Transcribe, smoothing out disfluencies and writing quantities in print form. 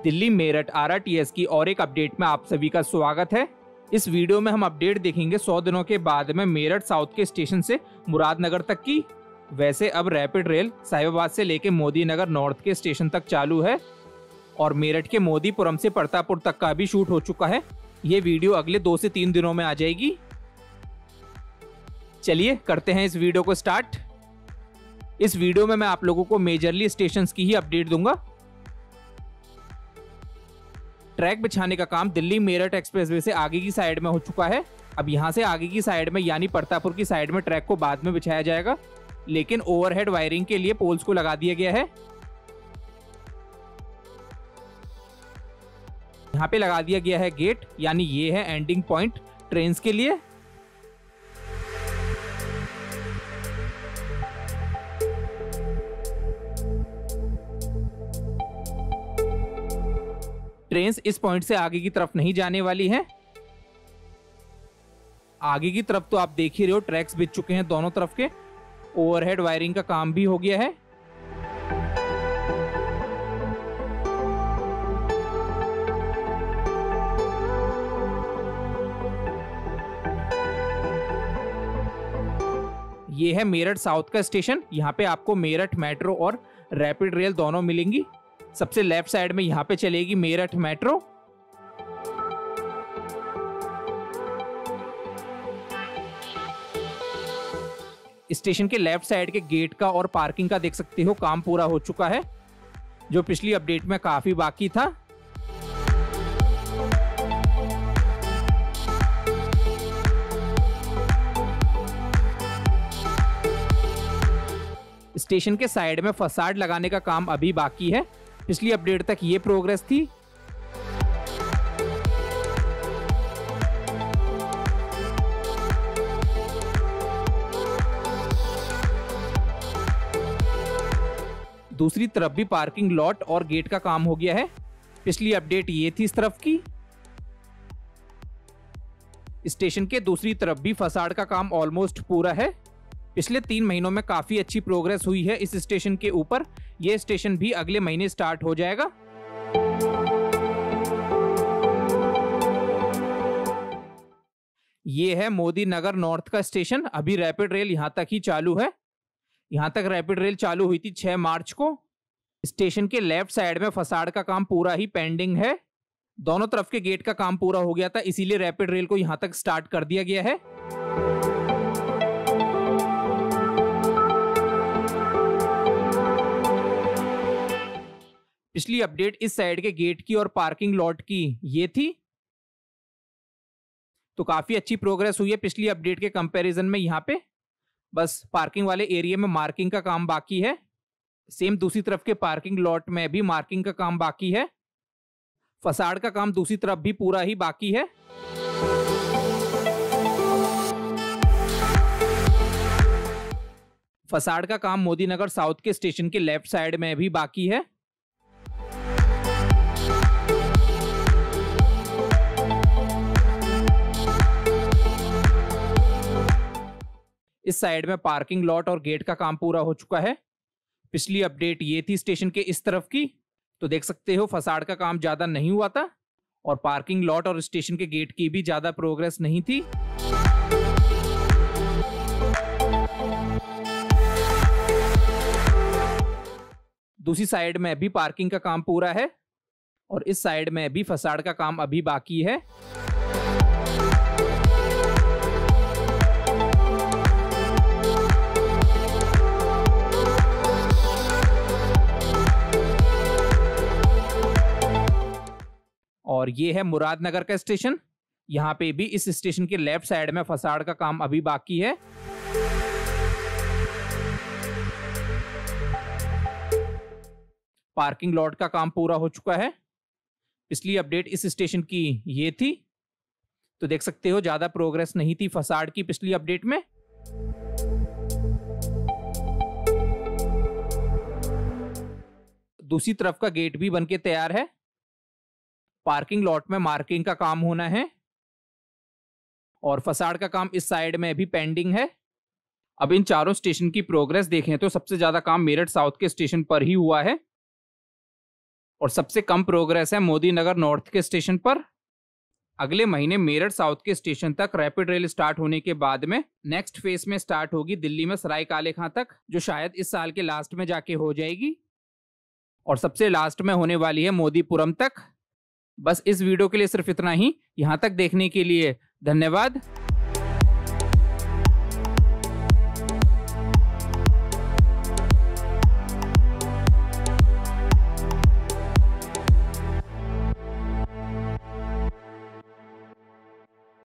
Delhi Meerut RRTS की और एक अपडेट में आप सभी का स्वागत है। इस वीडियो में हम अपडेट देखेंगे 100 दिनों के बाद में मेरठ साउथ के स्टेशन से मुरादनगर तक की। वैसे अब रैपिड रेल साहिबाबाद से लेकर मोदी नगर नॉर्थ के स्टेशन तक चालू है और मेरठ के मोदीपुरम से प्रतापपुर तक का भी शूट हो चुका है। ये वीडियो अगले 2 से 3 दिनों में आ जाएगी। चलिए करते हैं इस वीडियो को स्टार्ट। इस वीडियो में मैं आप लोगों को मेजरली स्टेशंस की ही अपडेट दूंगा। ट्रैक बिछाने का काम दिल्ली मेरठ एक्सप्रेसवे से आगे की साइड में हो चुका है। अब यहां से आगे की साइड में यानी प्रतापपुर की साइड में ट्रैक को बाद में बिछाया जाएगा, लेकिन ओवरहेड वायरिंग के लिए पोल्स को लगा दिया गया है। यहाँ पे लगा दिया गया है गेट, यानी ये है एंडिंग पॉइंट ट्रेन्स के लिए। ट्रेन्स इस पॉइंट से आगे की तरफ नहीं जाने वाली हैं। आगे की तरफ तो आप देख ही रहे हो, ट्रैक्स बिछ चुके हैं दोनों तरफ के। ओवरहेड वायरिंग का काम भी हो गया है। ये है मेरठ साउथ का स्टेशन। यहाँ पे आपको मेरठ मेट्रो और रैपिड रेल दोनों मिलेंगी। सबसे लेफ्ट साइड में यहाँ पे चलेगी मेरठ मेट्रो। स्टेशन के लेफ्ट साइड के गेट का और पार्किंग का देख सकते हो काम पूरा हो चुका है, जो पिछली अपडेट में काफी बाकी था। स्टेशन के साइड में फसाड लगाने का काम अभी बाकी है। पिछली अपडेट तक ये प्रोग्रेस थी। दूसरी तरफ भी पार्किंग लॉट और गेट का काम हो गया है। पिछली अपडेट ये थी इस तरफ की। स्टेशन के दूसरी तरफ भी फसाड का काम ऑलमोस्ट पूरा है। पिछले 3 महीनों में काफी अच्छी प्रोग्रेस हुई है इस स्टेशन के ऊपर। यह स्टेशन भी अगले महीने स्टार्ट हो जाएगा। यह है मोदी नगर नॉर्थ का स्टेशन। अभी रैपिड रेल यहां तक ही चालू है। यहां तक रैपिड रेल चालू हुई थी 6 मार्च को। स्टेशन के लेफ्ट साइड में फसाड का काम पूरा ही पेंडिंग है। दोनों तरफ के गेट का काम पूरा हो गया था, इसीलिए रैपिड रेल को यहां तक स्टार्ट कर दिया गया है। पिछली अपडेट इस साइड के गेट की और पार्किंग लॉट की ये थी, तो काफी अच्छी प्रोग्रेस हुई है पिछली अपडेट के कंपैरिजन में। यहाँ पे बस पार्किंग वाले एरिया में मार्किंग का काम बाकी है। सेम दूसरी तरफ के पार्किंग लॉट में भी मार्किंग का काम बाकी है। फसाड का काम दूसरी तरफ भी पूरा ही बाकी है। फसाड का काम मोदी नगर साउथ के स्टेशन के लेफ्ट साइड में भी बाकी है। इस साइड में पार्किंग लॉट और गेट का काम पूरा हो चुका है। पिछली अपडेट ये थी स्टेशन के इस तरफ की, तो देख सकते हो फसाड का काम ज्यादा नहीं हुआ था और पार्किंग लॉट और स्टेशन के गेट की भी ज्यादा प्रोग्रेस नहीं थी। दूसरी साइड में भी पार्किंग का काम पूरा है और इस साइड में भी फसाड का काम अभी बाकी है। और ये है मुरादनगर का स्टेशन। यहां पे भी इस स्टेशन के लेफ्ट साइड में फसाड का काम अभी बाकी है। पार्किंग लॉट का काम पूरा हो चुका है। पिछली अपडेट इस स्टेशन की ये थी, तो देख सकते हो ज्यादा प्रोग्रेस नहीं थी फसाड की पिछली अपडेट में। दूसरी तरफ का गेट भी बनके तैयार है। पार्किंग लॉट में मार्किंग का काम होना है और फसाड का काम इस साइड में भी पेंडिंग है। अब इन चारों स्टेशन की प्रोग्रेस देखें तो सबसे ज्यादा काम मेरठ साउथ के स्टेशन पर ही हुआ है। और सबसे कम प्रोग्रेस है मोदी नगर नॉर्थ के स्टेशन पर। अगले महीने मेरठ साउथ के स्टेशन तक रैपिड रेल स्टार्ट होने के बाद में नेक्स्ट फेज में स्टार्ट होगी दिल्ली में सराय काले खां तक, जो शायद इस साल के लास्ट में जाके हो जाएगी। और सबसे लास्ट में होने वाली है मोदीपुरम तक। बस इस वीडियो के लिए सिर्फ इतना ही। यहाँ तक देखने के लिए धन्यवाद।